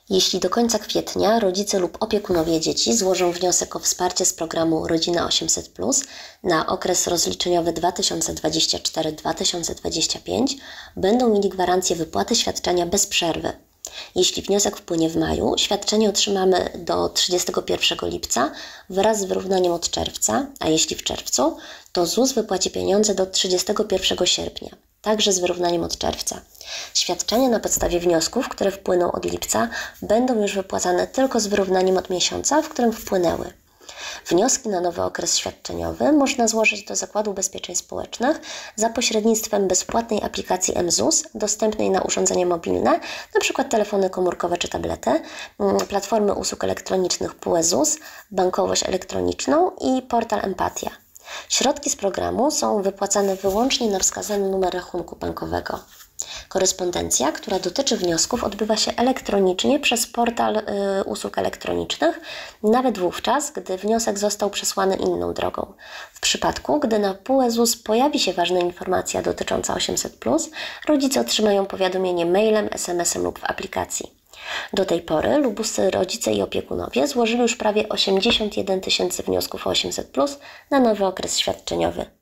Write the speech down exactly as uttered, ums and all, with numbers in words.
Jeśli do końca kwietnia rodzice lub opiekunowie dzieci złożą wniosek o wsparcie z programu Rodzina osiemset plus na okres rozliczeniowy dwa tysiące dwudziesty czwarty do dwa tysiące dwudziestego piątego, będą mieli gwarancję wypłaty świadczenia bez przerwy. Jeśli wniosek wpłynie w maju, świadczenie otrzymamy do trzydziestego pierwszego lipca wraz z wyrównaniem od czerwca, a jeśli w czerwcu, to ZUS wypłaci pieniądze do trzydziestego pierwszego sierpnia, także z wyrównaniem od czerwca. Świadczenia na podstawie wniosków, które wpłyną od lipca, będą już wypłacane tylko z wyrównaniem od miesiąca, w którym wpłynęły. Wnioski na nowy okres świadczeniowy można złożyć do Zakładu Ubezpieczeń Społecznych za pośrednictwem bezpłatnej aplikacji mZUS dostępnej na urządzenia mobilne, np. telefony komórkowe czy tablety, platformy usług elektronicznych P U E ZUS, bankowość elektroniczną i portal Empatia. Środki z programu są wypłacane wyłącznie na wskazany numer rachunku bankowego. Korespondencja, która dotyczy wniosków, odbywa się elektronicznie przez portal y, usług elektronicznych, nawet wówczas, gdy wniosek został przesłany inną drogą. W przypadku, gdy na P U E ZUS pojawi się ważna informacja dotycząca osiemset plus, rodzice otrzymają powiadomienie mailem, es em esem lub w aplikacji. Do tej pory lubuscy rodzice i opiekunowie złożyli już prawie osiemdziesiąt jeden tysięcy wniosków o osiemset plus na nowy okres świadczeniowy.